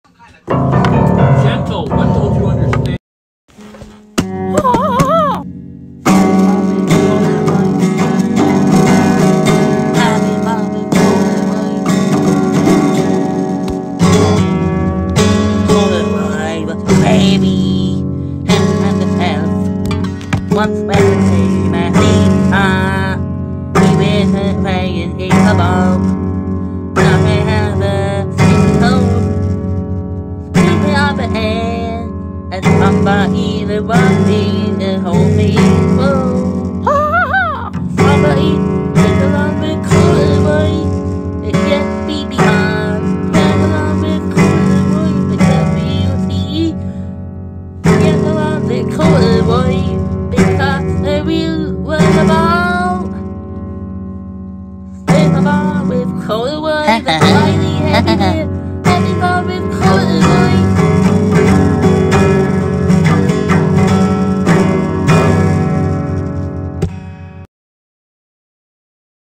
Gentle, what don't you understand? Baby, and the health. What's Wednesday, my lead? He with her playing in the ball. Nothing has a single keep me up ahead. And somebody either one thing to hold me. Whoa.